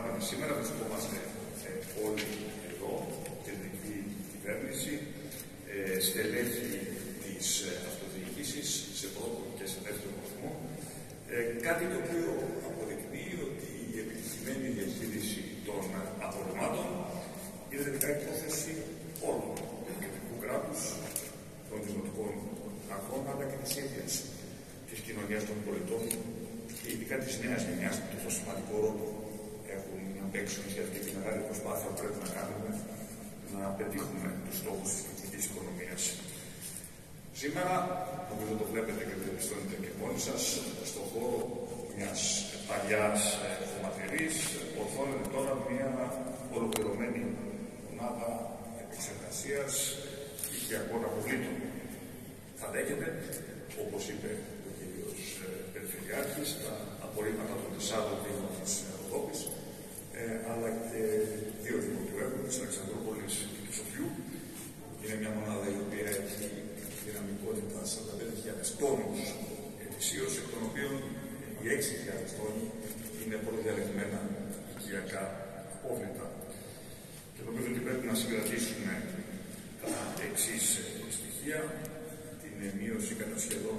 επαναλάβαμε σήμερα, βρισκόμαστε όλοι εδώ, κεντρική κυβέρνηση, στελέχη της αυτοδιοίκησης σε πρώτο και σε δεύτερο βαθμό. Κάτι το οποίο αποδεικνύει ότι η επιτυχημένη διαχείριση των απορριμμάτων είναι τελικά υπόθεση όλων του κεντρικού κράτους, των δημοτικών αρχών, αλλά και της ίδιας της κοινωνίας των πολιτών και ειδικά της νέας γενιάς που τόσο σημαντικό ρόλο έχουν να παίξουν σε αυτή τη μεγάλη προσπάθεια που πρέπει να κάνουμε να πετύχουμε τους στόχους της κοινωνικής οικονομίας. Σήμερα, νομίζω το βλέπετε και το διαπιστώνετε και μόνοι σας, στον χώρο μιας παλιάς χωματερής ορθώνεται τώρα μια ολοκληρωμένη μονάδα επεξεργασίας οικιακών αποβλήτων. Θα λέγεται, όπως είπε ο κ. Περιφερειάρχης, τα απορρίμματα των 4 δήμων της Ροδόπης, αλλά και 2 δήμων του Έργου, της Αλεξανδρούπολης και του Σοφιού. Είναι μια μονάδα η οποία έχει δυναμικότητα 45.000 τόνους ετησίως, εκ των οποίων οι 6.000 τόνοι είναι πολυδιαλεγμένα οικιακά απόβλητα. Και νομίζω ότι πρέπει να συγκρατήσουμε τα εξής στοιχεία: την μείωση κατά σχεδόν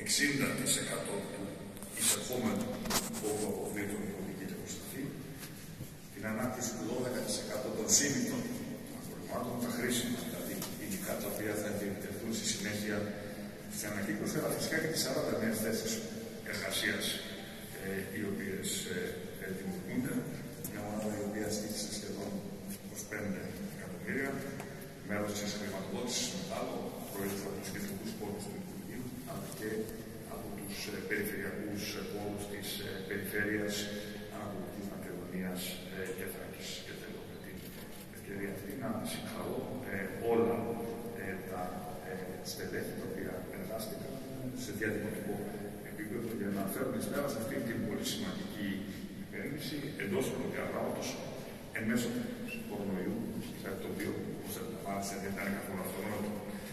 60% του εισερχόμενου πόρου αποβλήτων που οδηγείται προς αυτή, την ανάπτυξη του 12% των σύμμετων απορριμμάτων, τα χρήσιμα δηλαδή υλικά τα οποία θα διατεθούν στη συνέχεια στην ανακύκλωση, αλλά φυσικά και τις 40 νέες θέσεις εργασίας οι οποίες δημιουργούνται. Μια μονάδα η οποία στήχησε σχεδόν 25 εκατομμύρια, μέρος της χρηματοδότησης μετάλλου, προήλθε από τους κεντρικούς πόρους του Υπουργείου, αλλά και από τους περιφερειακούς πόρους της περιφέρειας Ανατολικής Μακεδονίας και Θράκης. Και θέλω με την ευκαιρία αυτή να συγχαρώ όλα τα στελέχη τα οποία εργάστηκαν σε διαδημοτικό επίπεδο για να φέρουν εις πέρα σε αυτή την πολύ σημαντική κυβέρνηση εντός του διαγράμματος εν μέσω του κορονοϊού, κάτι το οποίο, όπως αντιλαμβάνεστε, δεν ήταν καθόλου αυτονόητο.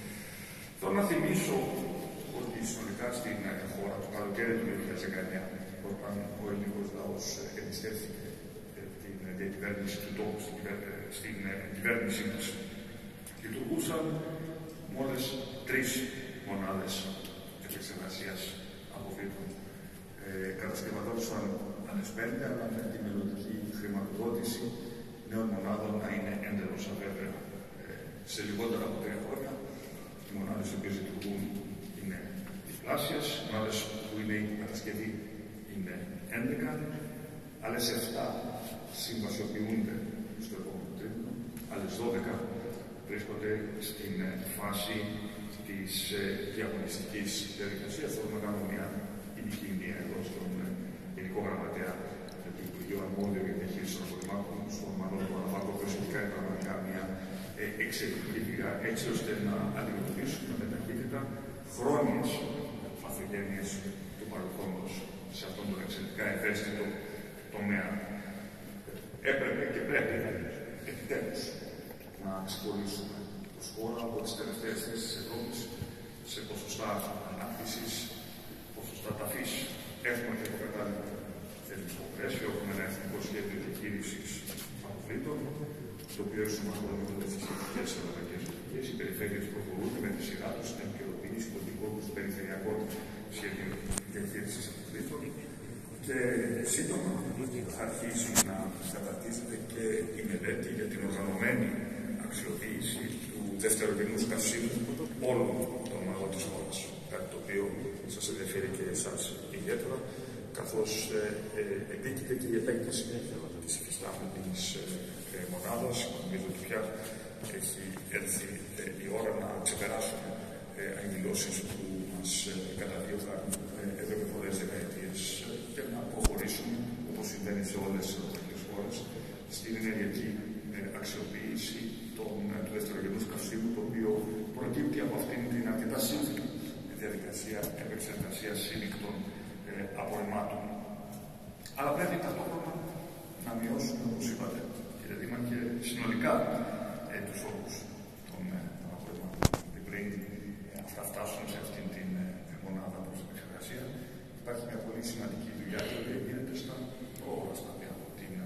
Θέλω να θυμίσω ότι συνολικά στην χώρα το καλοκαίρι του 2019, όταν ο ελληνικός λαός εμπιστεύθηκε την διακυβέρνηση του τόπου στην κυβέρνησή μας, λειτουργούσαν μόλις 3 μονάδες επεξεργασίας αποβλήτων. Κατασκευαζόντουσαν άλλες 5, αλλά με τη μελλοντική χρηματοδότηση νέων μονάδων να είναι εντελώς αβέβαια. Σε λιγότερα από 3 χρόνια, οι μονάδες οι οποίες λειτουργούν είναι διπλάσιες, οι μονάδες που είναι η κατασκευή είναι 11, άλλες 7 συμβασιοποιούνται στο επόμενο τρίμηνο, άλλες 12 βρίσκονται στην φάση της διαγωνιστικής διαδικασίας. Θέλουμε να κάνουμε μια ειδική μνήμα εδώ στον Γενικό Γραμματέα του Υπουργείου Αρμόδιο για τη διαχείριση των απορριμμάτων, στον Μανώλη Παναφάκο, που έχει κάνει πραγματικά μια εξαιρετική δουλειά, έτσι ώστε να αντιμετωπίσουμε με ταχύτητα χρόνιες παθογένειες του παρελθόντος σε αυτόν τον εξαιρετικά ευαίσθητο τομέα. Έπρεπε και πρέπει επιτέλους να ξεχωρίσουμε το χώρα από τις τελευταίες θέσεις της Ευρώπης σε ποσοστά ανάπτυξης, ποσοστά ταφής. Έχουμε και το κατάλληλο θεσμικό πλαίσιο, έχουμε ένα εθνικό σχέδιο διαχείρισης αποβλήτων, το οποίο ενσωματώνει με τις σχετικές ευρωπαϊκές οδηγίες. Οι περιφέρειες προχωρούν με τη σειρά τους στην επικαιροποίηση των δικών τους περιφερειακών σχεδίων διαχείρισης αποβλήτων. Και σύντομα θα αρχίσει να καταρτίζεται και η μελέτη για την οργανωμένη αξιοποίηση του δευτερογενούς καυσίμου όλων των αγών της χώρας. Κάτι το οποίο σας ενδιαφέρει και εσάς ιδιαίτερα, καθώς επίκειται και η επέκταση της υφιστάμενης μονάδας. Νομίζω ότι πια έχει έρθει η ώρα να ξεπεράσουμε εκδηλώσεις που μας καταδίωκαν εδώ και πολλές δεκαετίες και να προχωρήσουμε, όπως συμβαίνει σε όλες τις ευρωπαϊκές χώρες, στην ενεργειακή αξιοποίηση του δευτερογενούς καυσίμου, το οποίο προκύπτει από αυτήν την αρκετά σύνθετη διαδικασία επεξεργασίας σύλληκτων απορριμμάτων. Αλλά πρέπει ταυτόχρονα να μειώσουμε, όπως είπατε, κύριε Δήμαρχε, συνολικά τους όρους των απορριμμάτων. Και πριν αυτά φτάσουν σε αυτήν την μονάδα προς την επεξεργασία, υπάρχει μια πολύ σημαντική δουλειά η οποία γίνεται στα πρόοδα στάδια, από την πρόληψη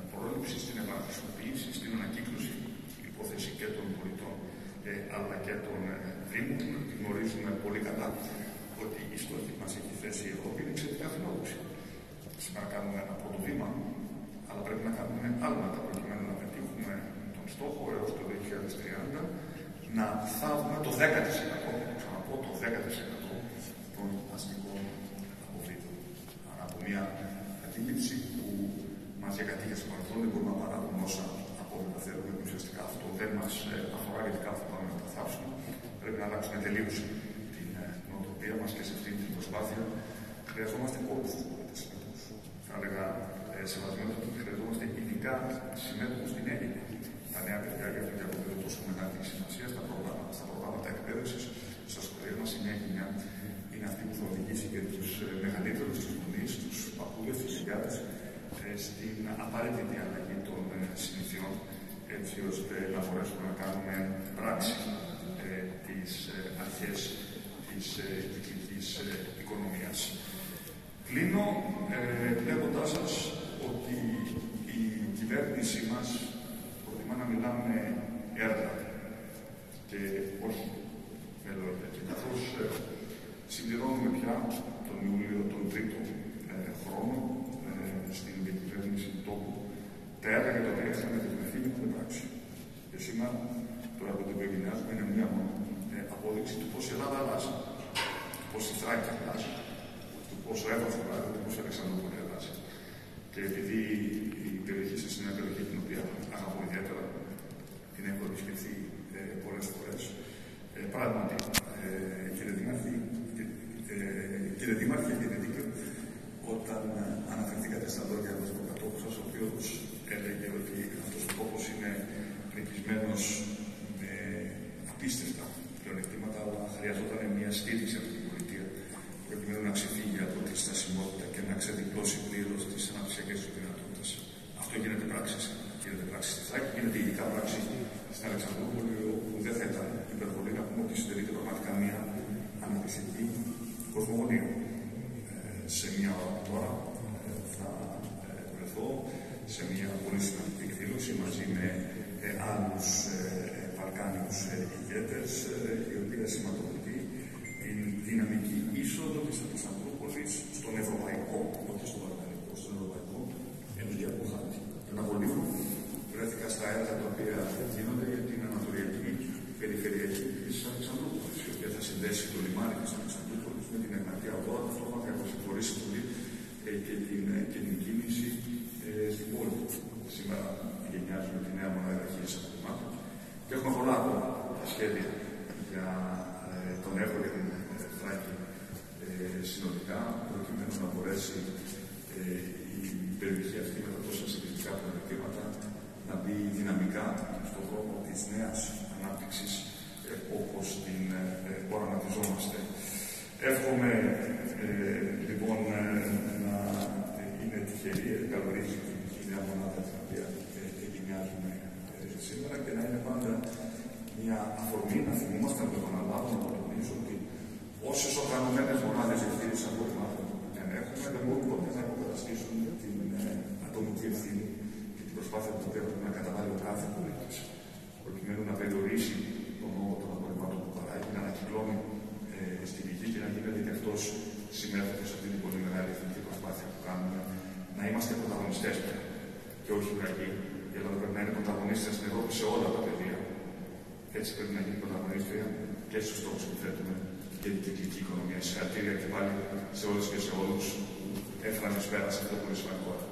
επανακατανόηση, στην επαναχρησιμοποίηση, στην ανακύκλωση, υπόθεση και των πολιτών αλλά και των Δήμων. Γνωρίζουμε πολύ καλά ότι η στόχη που μας έχει θέσει η Ευρώπη είναι εξαιρετικά φιλόδοξη. Σήμερα κάνουμε ένα πρώτο βήμα, αλλά πρέπει να κάνουμε άλματα προκειμένου να πετύχουμε τον στόχο έως το 2030 να θάβουμε το 10%, ξαναπώ το 10% των αστικών αποβλήτων. Άρα από μια αντίληψη που μας διακατήχε στο παρελθόν, δεν μπορούμε να παράγουμε όσα απόβλητα θέλουμε. Ουσιαστικά αυτό δεν μας αφορά, γιατί κάπου θα πάμε να τα θάψουμε. Πρέπει να αλλάξουμε τελείως την νοοτροπία μας και σε αυτή την προσπάθεια χρειαζόμαστε όλους τους πολίτες συμμετοχούς. Θα έλεγα σεβασμένως ότι χρειαζόμαστε ειδικά συμμετοχούς στην Έλληνα. Τα νέα παιδιά, για αυτό και αποδίδω τόσο μεγάλη σημασία στα προγράμματα εκπαίδευσης, στα σχολεία μας. Η νέα γενιά είναι αυτή που θα οδηγήσει και τους μεγαλύτερους, τους γονείς, τους παππούδες, τους γιαγιάδες στην απαραίτητη αλλαγή των συνηθιών, έτσι ώστε να μπορέσουμε να κάνουμε πράξη τις αρχές της κυκλικής οικονομίας. Κλείνω λέγοντάς σας ότι η κυβέρνησή μας προτιμά να μιλάμε έργα και όχι με λόγια. Και καθώς συμπληρώνουμε πια τον Ιούλιο τον τρίτο χρόνο στην διακυβέρνηση του τόπου, τα έργα για τα οποία είχαμε δεσμευτεί γίνονται πράξη. Και σήμερα το έργο το οποίο εγκαινιάζουμε είναι μια απόδειξη του πώς η Ελλάδα αλλάζει, του πώς η Θράκη αλλάζει, του πώς ο Εύβοιος αλλάζει, του πώς η Αλεξανδρούπολη αλλάζει. Και επειδή η περιοχή σας είναι μια περιοχή την οποία αγαπώ ιδιαίτερα, την έχω επισκεφθεί πολλές φορές, πράγματι, κύριε Δήμαρχε, έχετε δίκιο όταν αναφερθήκατε στα λόγια ενός προκατόχου σας, ο οποίος έλεγε ότι αυτός ο τόπος είναι πρικισμένος με απίστευτα πλεονεκτήματα, αλλά χρειαζόταν μια στήριξη από την πολιτεία προκειμένου να ξεφύγει από τη στασιμότητα και να ξεδιπλώσει πλήρως τις αναπτυξιακές του δυνατότητες. Αυτό γίνεται πράξη. Γίνεται πράξη στη Θράκη, γίνεται ειδικά πράξη στην Αλεξανδρούπολη, όπου δεν θα ήταν υπερβολή να πούμε ότι συντελείται πραγματικά μια αναπτυξιακή κοσμογονία. Σε μια ώρα τώρα θα βρεθώ σε μια πολύ σημαντική εκδήλωση μαζί με άλλους Βαλκάνιους ηγέτες, η οποία σηματοδοτεί την δυναμική είσοδο της Αλεξανδρούπολης στον ευρωπαϊκό, όχι στον βαλκανικό, στον ευρωπαϊκό ενεργειακό χάρτη. Πριν από λίγο βρέθηκα στα έργα τα οποία γίνονται για την ανατολική περιφερειακή της Αλεξανδρούπολης, η οποία θα συνδέσει το λιμάνι της Αλεξανδρούπολης με την Εγνατία Οδό, ταυτόχρονα θα προσεχωρήσει πολύ και την κίνηση στην πόλη. Σήμερα γενιάζουμε τη νέα μονάδα διαχείρισης απορριμμάτων και έχουμε πολλά ακόμα τα σχέδια για τον έργο για την Θράκη συνολικά, προκειμένου να μπορέσει η περιοχή αυτή με τα τόσα συγκριτικά πλεονεκτήματα να μπει δυναμικά στον δρόμο της νέας ανάπτυξης όπως την οραματιζόμαστε. Εύχομαι λοιπόν να είναι τυχερή, καλωρίζει η νέα μονάδα την οποία εγκαινιάζουμε σήμερα και να είναι πάντα μια αφορμή να θυμόμαστε, να το επαναλάβω, να το τονίσω ότι όσες οργανωμένες μονάδες διαχείρισης απορριμμάτων δεν έχουμε, δεν μπορούν ποτέ να υποκαταστήσουν την ατομική ευθύνη και την προσπάθεια που πρέπει να καταβάλει ο κάθε πολίτης, προκειμένου να περιορίσει τον όγκο των απορριμμάτων που παράγει, να ανακυκλώνει στη γη και να γίνεται και αυτός συμμετέχοντας σε αυτή την πολύ μεγάλη εθνική προσπάθεια που κάνουμε, να είμαστε πρωταγωνιστές πια και όχι ουραγοί. Η Ελλάδα πρέπει να είναι πρωταγωνίστρια στην Ευρώπη σε όλα τα πεδία. Έτσι πρέπει να γίνει πρωταγωνίστρια και στους στόχους που θέτουμε για την κυκλική οικονομία. Συγχαρητήρια και πάλι σε όλες και σε όλους. Έφεραν εις πέρα σε αυτό το πολύ σημαντικό.